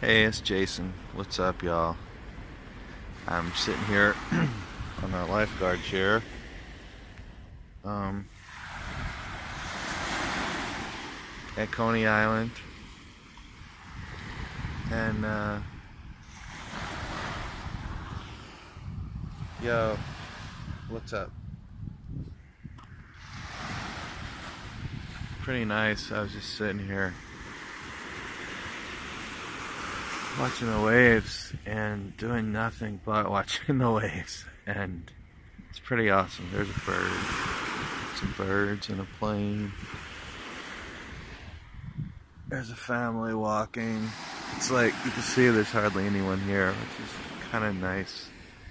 Hey, it's Jason. What's up, y'all? I'm sitting here on a lifeguard chair. Um, at Coney Island. And, yo, what's up? Pretty nice. I was just sitting here watching the waves and doing nothing but watching the waves, and it's pretty awesome. There's a bird, some birds and a plane. There's a family walking. It's like you can see there's hardly anyone here, which is kind of nice.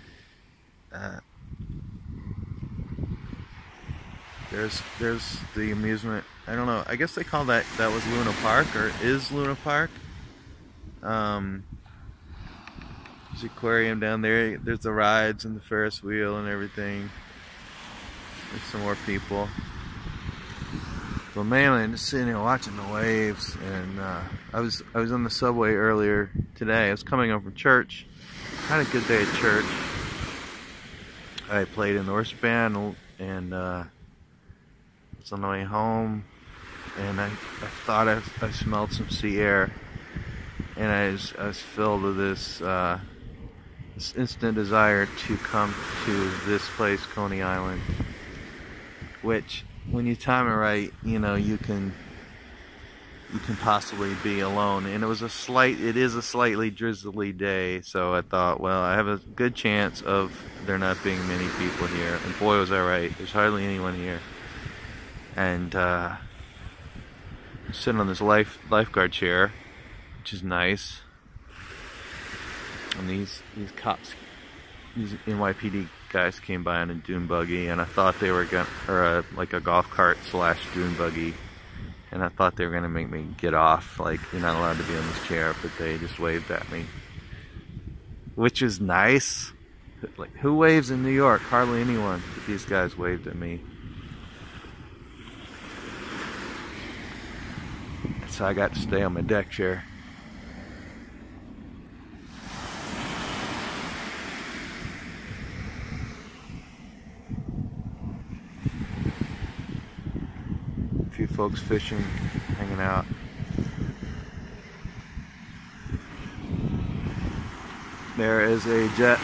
There's the amusement. I don't know. I guess they call that was Luna Park, or is Luna Park. There's the aquarium down there. There's the rides and the Ferris wheel and everything. There's some more people. But mainly I'm just sitting here watching the waves. And I was on the subway earlier today. I was coming home from church. Had a good day at church. I played in the worship band, and was on the way home, and I thought I smelled some sea air. And I was filled with this instant desire to come to this place, Coney Island, which, when you time it right, you know, you can possibly be alone. And it is a slightly drizzly day, so I thought, well, I have a good chance of there not being many people here. And boy, was I right. There's hardly anyone here. And I'm sitting on this lifeguard chair, which is nice. And these cops, these NYPD guys came by on a dune buggy, and I thought they were like a golf cart / dune buggy, and I thought they were gonna make me get off, like, you're not allowed to be on this chair, but they just waved at me, which is nice. Like, who waves in New York? Hardly anyone. But these guys waved at me. So I got to stay on my deck chair. A few folks fishing, hanging out. There is a jet.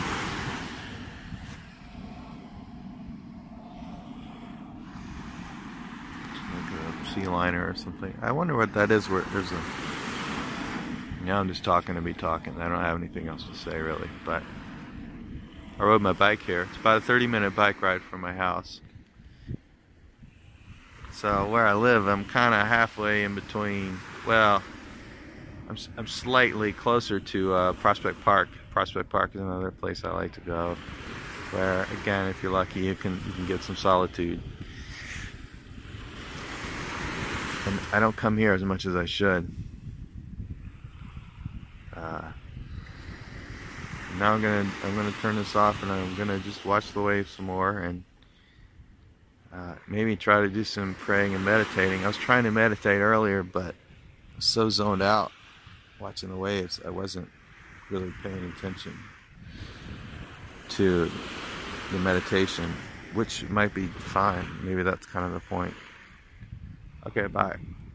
Like a sea liner or something. I wonder what that is. Where there's a... Now I'm just talking to be talking. I don't have anything else to say, really. But I rode my bike here. It's about a 30-minute bike ride from my house. So where I live, I'm kind of halfway in between. Well, I'm slightly closer to Prospect Park. Prospect Park is another place I like to go, where, again, if you're lucky, you can get some solitude. And I don't come here as much as I should. Now I'm gonna turn this off, and I'm gonna just watch the waves some more, and maybe try to do some praying and meditating. I was trying to meditate earlier, but I was so zoned out watching the waves, I wasn't really paying attention to the meditation, which might be fine. Maybe that's kind of the point. Okay, bye.